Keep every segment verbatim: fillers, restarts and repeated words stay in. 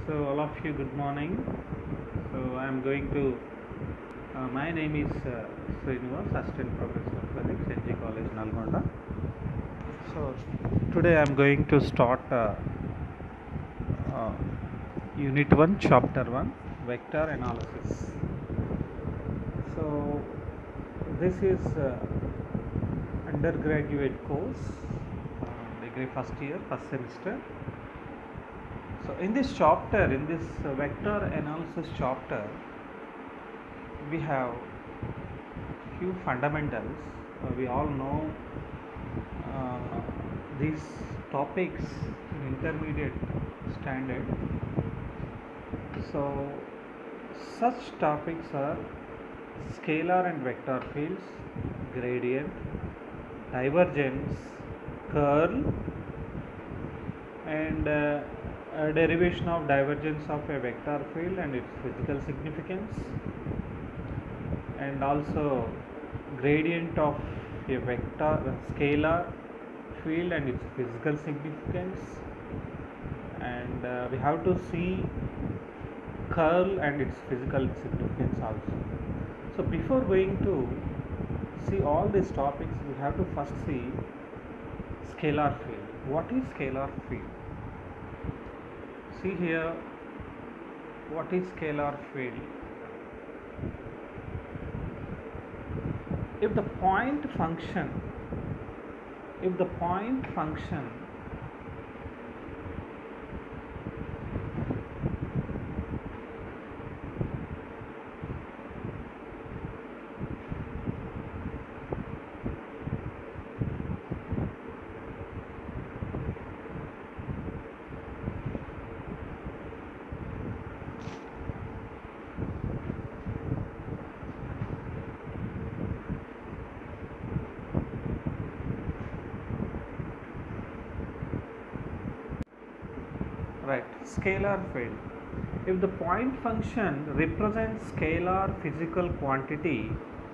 So, all of you, good morning. So, I am going to. Uh, my name is uh, Srinivas, Assistant Professor of Physics, N G College, Nalgonda. So, today I am going to start uh, uh, Unit one, Chapter one, Vector Analysis. So, this is uh, undergraduate course, uh, degree first year, first semester. So, in this chapter, in this uh, vector analysis chapter, we have few fundamentals. Uh, we all know uh, these topics in intermediate standard. So, such topics are scalar and vector fields, gradient, divergence, curl, and uh, a derivation of divergence of a vector field and its physical significance, and also gradient of a vector a scalar field and its physical significance, and uh, we have to see curl and its physical significance also. So before going to see all these topics, we have to first see scalar field. What is scalar field? See here, what is scalar field? If the point function, if the point function right, scalar field. If the point function represents scalar physical quantity,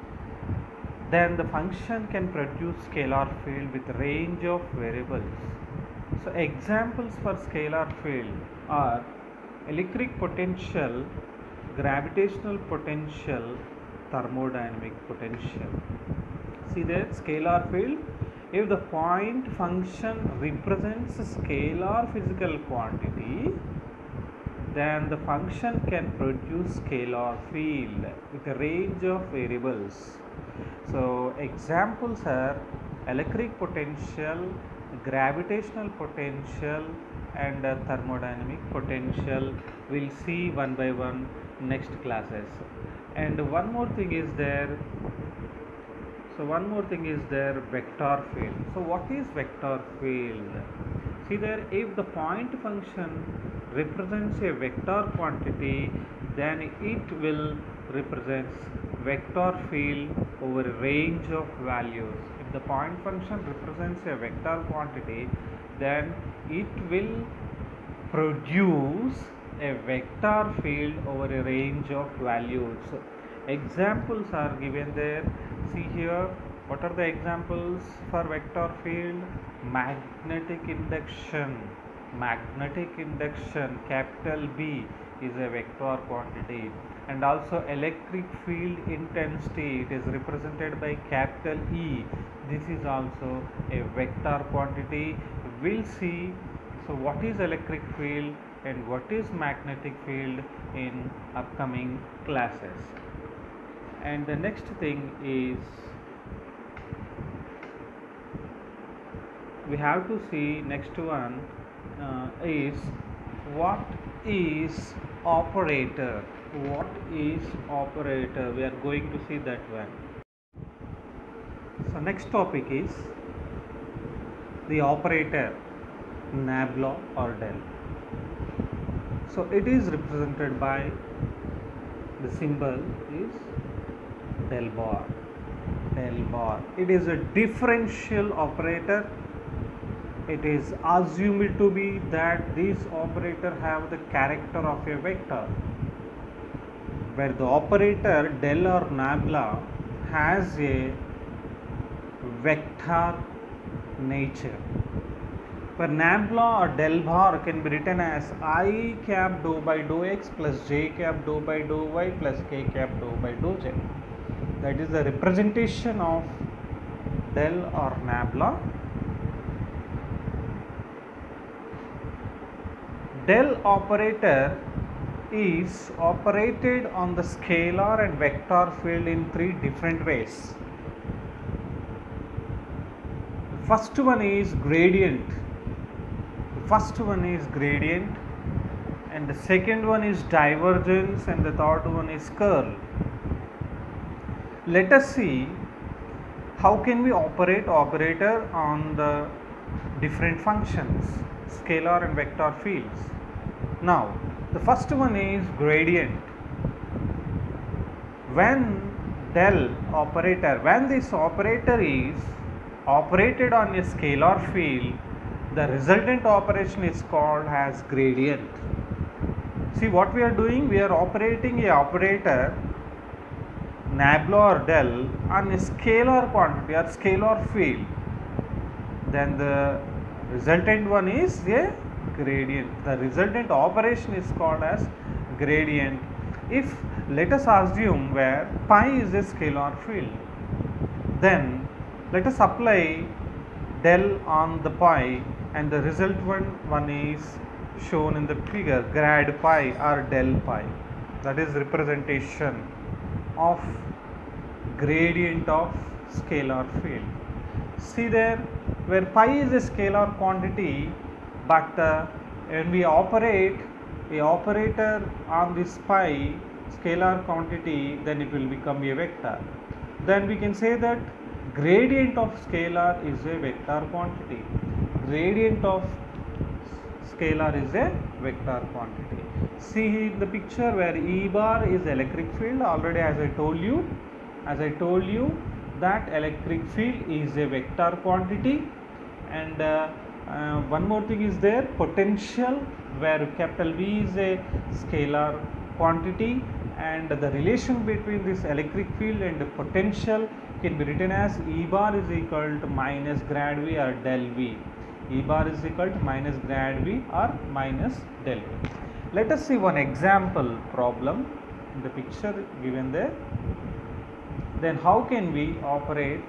then the function can produce scalar field with range of variables. So examples for scalar field are electric potential, gravitational potential, thermodynamic potential. See there, scalar field. If the point function represents a scalar physical quantity, then the function can produce scalar field with a range of variables. So examples are electric potential, gravitational potential, and uh, thermodynamic potential. We'll see one by one next classes. And one more thing is there. So one more thing is there, vector field. So what is vector field? See there, if the point function represents a vector quantity, then it will represent vector field over a range of values. If the point function represents a vector quantity, then it will produce a vector field over a range of values. Examples are given there. See here, what are the examples for vector field? Magnetic induction. Magnetic induction, capital B, is a vector quantity. And also electric field intensity, it is represented by capital E. This is also a vector quantity. We'll see so what is electric field and what is magnetic field in upcoming classes. And the next thing is we have to see next one uh, is what is operator. What is operator? We are going to see that one. So next topic is the operator nabla or del. So it is represented by the symbol is del bar. Del bar. It is a differential operator. It is assumed to be that these operator have the character of a vector, where the operator del or nabla has a vector nature. where nabla or del bar can be written as I cap dou by dou x plus j cap dou by dou y plus k cap dou by dou z. That is the representation of del or nabla. Del operator is operated on the scalar and vector field in three different ways. The first one is gradient. The first one is gradient, and the second one is divergence, and the third one is curl. Let us see how can we operate operator on the different functions, scalar and vector fields. Now, the first one is gradient. When del operator, when this operator is operated on a scalar field, the resultant operation is called as gradient. See what we are doing, we are operating a operator nabla or del on a scalar quantity or scalar field, then the resultant one is a gradient. The resultant operation is called as gradient. If let us assume where pi is a scalar field, then let us apply del on the pi, and the result one, one is shown in the figure, grad pi or del pi. That is representation of gradient of scalar field. See there, where pi is a scalar quantity, but uh, when we operate a operator on this pi scalar quantity, then it will become a vector. Then we can say that gradient of scalar is a vector quantity. Gradient of scalar is a vector quantity. See in the picture where E bar is electric field. Already as I told you, as I told you that electric field is a vector quantity, and uh, uh, one more thing is there, potential, where capital V is a scalar quantity, and the relation between this electric field and the potential can be written as E bar is equal to minus grad V or del V. E bar is equal to minus grad V or minus del V. Let us see one example problem in the picture given there. Then how can we operate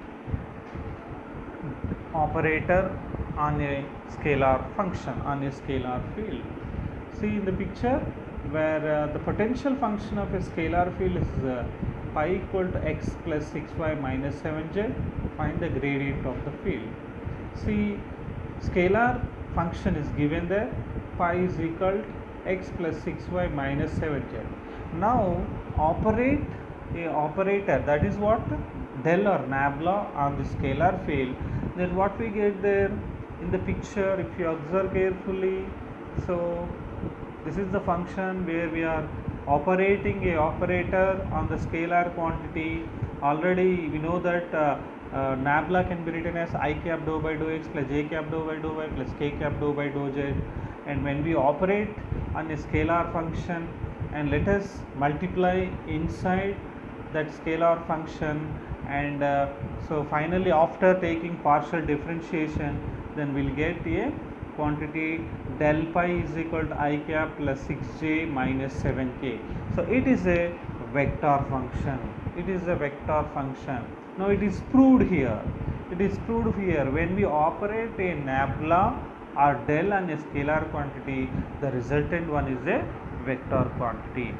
operator on a scalar function, on a scalar field? See in the picture where uh, the potential function of a scalar field is uh, pi equal to x plus six y minus seven z. Find the gradient of the field. See, scalar function is given there, pi is equal to x plus six y minus seven z. Now operate a operator, that is what, del or nabla on the scalar field. Then what we get there in the picture, if you observe carefully, so this is the function where we are operating a operator on the scalar quantity. Already we know that uh, uh, nabla can be written as I cap dou by dou x plus j cap dou by dou y plus k cap dou by dou z. And when we operate on a scalar function, and let us multiply inside that scalar function, and uh, so finally after taking partial differentiation, then we will get a quantity del pi is equal to I cap plus six j minus seven k. So it is a vector function. It is a vector function. Now it is proved here. It is proved here. When we operate a nabla or del on a scalar quantity, the resultant one is a vector quantity.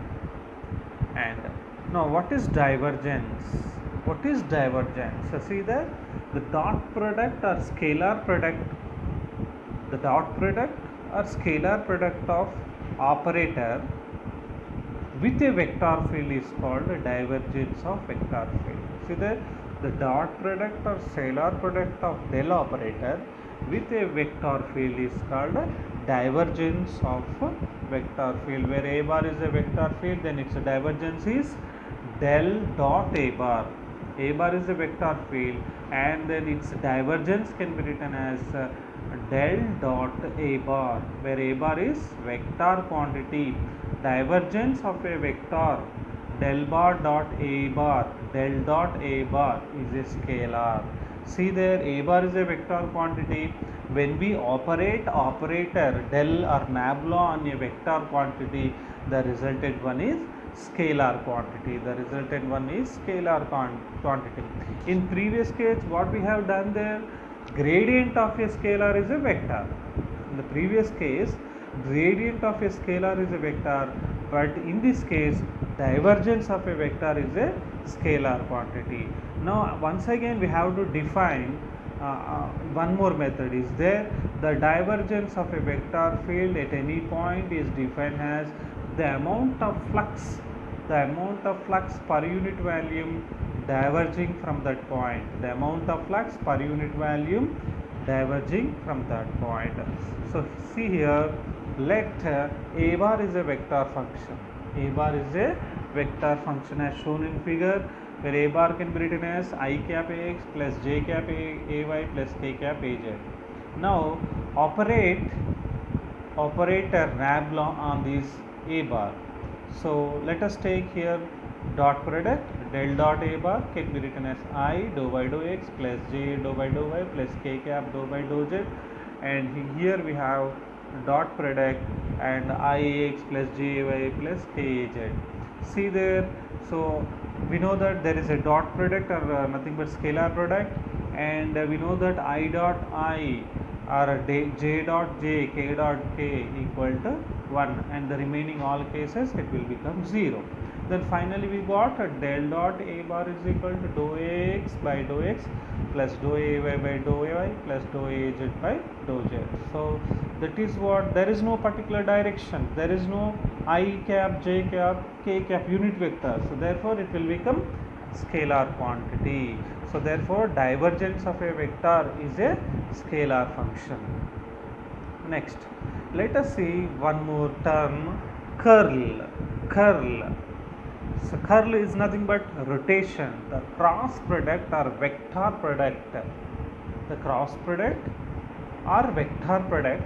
And now what is divergence? What is divergence? So see that the dot product or scalar product, the dot product or scalar product of operator with a vector field is called a divergence of vector field. See that the dot product or scalar product of del operator with a vector field is called a divergence of vector field. Where a bar is a vector field, then its divergence is del dot a bar. A bar is a vector field, and then its divergence can be written as uh, del dot a bar, where a bar is vector quantity. Divergence of a vector del bar dot a bar, del dot a bar is a scalar. See there, a bar is a vector quantity, when we operate operator del or nabla on a vector quantity, the resultant one is scalar quantity. The resultant one is scalar quantity. In previous case, what we have done there, gradient of a scalar is a vector. In the previous case, gradient of a scalar is a vector, but in this case, divergence of a vector is a scalar quantity. Now, once again, we have to define uh, uh, one more method is there. The divergence of a vector field at any point is defined as the amount of flux, the amount of flux per unit volume diverging from that point, the amount of flux per unit volume diverging from that point. So, see here, let uh, a bar is a vector function. A bar is a vector function as shown in figure, where a bar can be written as I cap ax plus j cap a, ay plus k cap az. Now, operate operator nabla on this a bar. So, let us take here dot product del dot a bar can be written as I dou by dou x plus j dou by dou y plus k cap dou by dou z, and here we have dot product and Ix plus Jy plus Kaz. See there, so we know that there is a dot product or uh, nothing but scalar product, and uh, we know that I dot I or j dot j, k dot k equal to one, and the remaining all cases it will become zero. Then finally we got a del dot a bar is equal to dou ax by dou x plus dou ay by dou ay plus dou az by dou z. So that is what, there is no particular direction, there is no I cap, j cap, k cap unit vector, so therefore it will become scalar quantity. So therefore divergence of a vector is a scalar function. Next, let us see one more term, curl. Curl. So curl is nothing but rotation, the cross product or vector product, the cross product or vector product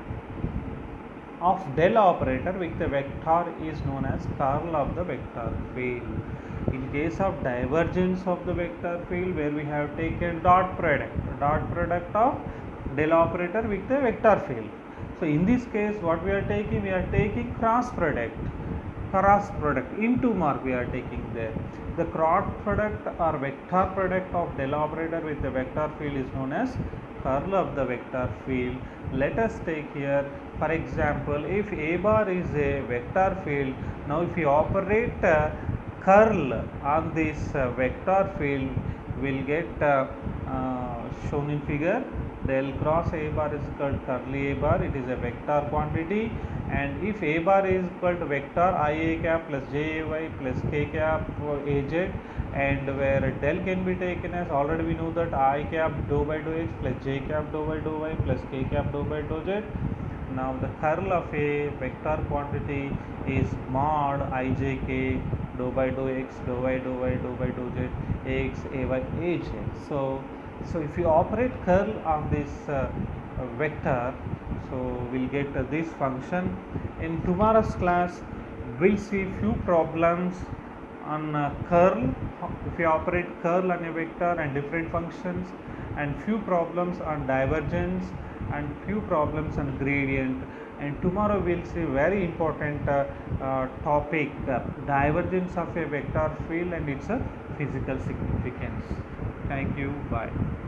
of del operator with the vector is known as curl of the vector field. In case of divergence of the vector field, where we have taken dot product, dot product of del operator with the vector field. So in this case, what we are taking, we are taking cross product. Cross product, into mark we are taking there. The cross product or vector product of del operator with the vector field is known as curl of the vector field. Let us take here, for example, if a bar is a vector field, now if you operate uh, curl on this uh, vector field, will get uh, uh, shown in figure. Del cross a bar is equal to curly a bar, it is a vector quantity, and if a bar is equal to vector ia cap plus jay plus k cap az, and where del can be taken as, already we know that I cap dou by dou x plus j cap dou by dou y plus k cap dou by dou z. Now the curl of a vector quantity is mod ijk dou by dou x dou y dou y dou by dou z ax ay az. So so if you operate curl on this uh, vector, so we'll get uh, this function. In tomorrow's class, we'll see few problems on uh, curl, if you operate curl on a vector and different functions, and few problems on divergence and few problems on gradient. And tomorrow we'll see very important uh, uh, topic, uh, divergence of a vector field and its uh, physical significance. Thank you. Bye.